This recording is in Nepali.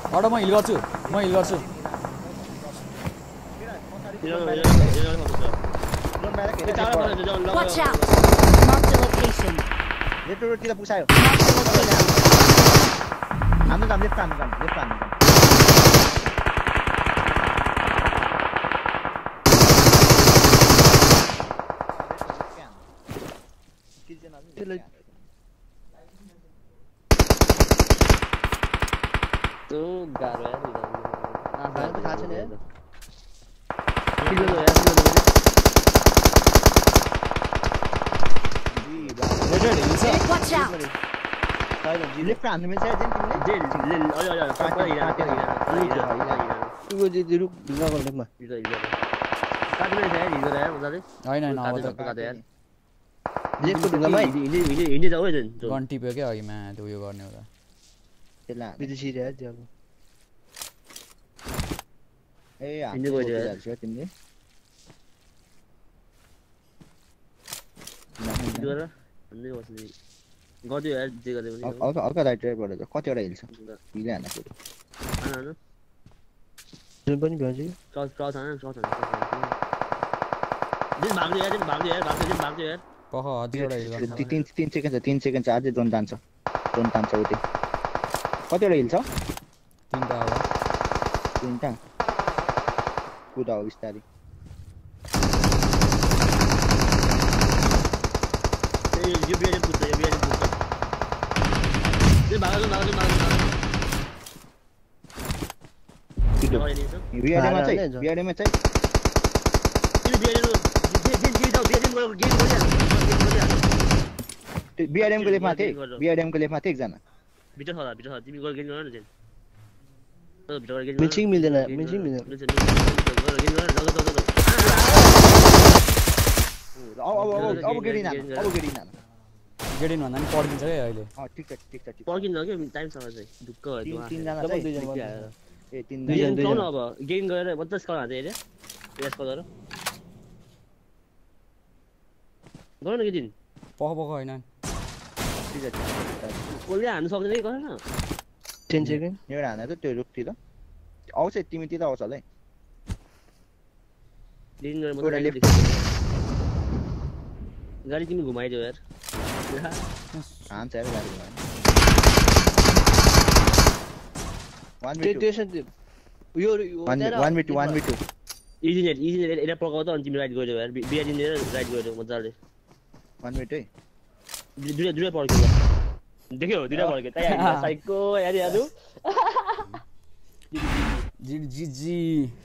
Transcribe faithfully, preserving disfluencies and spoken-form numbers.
अडो म हिल गर्छु म हिल गर्छु Watch out! Mark the location. Left रोडतिर पुसायो Mark the location. हाम्रो काम लेफ्ट काम काम लेफ्ट काम तो गाह्रो यार भाइ त थाहा छैन यार किलो लो यार रेड हिल छ Watch out! लेफ्ट हान्नु मिल्छ जेन तिमीले जेल ले अलि अलि सबै हिरा तिम्रो जे रुक ढुङ्गा गर्दैमा हिरा हिरा काट्नु छ यार हिरा यार मजाले हैन हैन अब त काट्यो यार लेफ्टको ढुङ्गामा हिँड्दै हिँड्दै हिँड्दै जाऊ है जन गन टिप्यो के अघिमा त्यो उयो गर्ने होला त्यसलाई विदेशी रे त्यो अब ए हिँड्दै गयो यार तिमीले हिँडेर हिँड्दै बस्ने गदियो यार जे गरे पनि हल्का हल्का राइट राइट गरेर कतिवटा हिल्छ हिले हान्न पुरो आन आन जुन पनि भ्याउँछ क्रस क्रस आन क्रस आन दिन भाग्यो यार दिन भाग्यो यार भाग्यो दिन भाग्यो यार पख हतिवटा हिल गर्नु तीन तीन सेकेन्ड छ तीन सेकेन्ड छ अझै जोन तान्छ जोन तान्छ उतै कतिवटा हिल्छ तीनटा अब तीनटा कुदा हो बिस्तारै ए यो बियाले पुत्छ यो बियाले पुत्छ दिन भाग्यो दिन भाग्यो भाग्यो बिआरडीमा चाहिँ बिआरडीमा चाहिँ तिमी बियाले दिन दिन दिन जाऊ बियाले गयो गेम गरिया बिआरएमको लेफमा थिए बिआरएमको लेफमा थिए एकजना भित्र छ भित्र छ तिमी गएर गेम गर न जेन त भित्र गएर गेम मिचिङ मिल्दैन मिचिङ मिल्दैन गएर गेम गर ल ल ल अब अब अब गेडिन अब गेडिन गेडिन भन्दा नि पड्किन्छ के अहिले अ ठिक छ ठिक छ ठिक पर्किन्छ के टाइम छ चाहिँ ढुक्क हो तीन तीन जना डबल चाहिँ दुई जना ए तीन दुईजना जना पाउन अब गेम गरेर मद्दस कल हान्छ हेरे यस कलर गर्न के दिन पख पख हैन ठिक छ कसले हान्न सक्दैन कि गरेन टेन सेकेन्ड एउटा हाना त त्यो रुखतिर आउँछ तिमीतिर आउँछ होला है गेम गरेर एउटा मद्दस लेफ्ट गाडी तिमी घुमाइदियो यार हान्छ यार गाडी वान त्यो टू त्यसो यो one two one two easy net easy net एटा पकाउ त अनि तिमी राइड गरिदियो यार बिया दिनेर राइड गरिदियो मजाले वान मिनट है दुईटा दुईटा पड्क्यो देख्यो दुईटा पड्क्यो त्यही साइको यार यार जी जी जी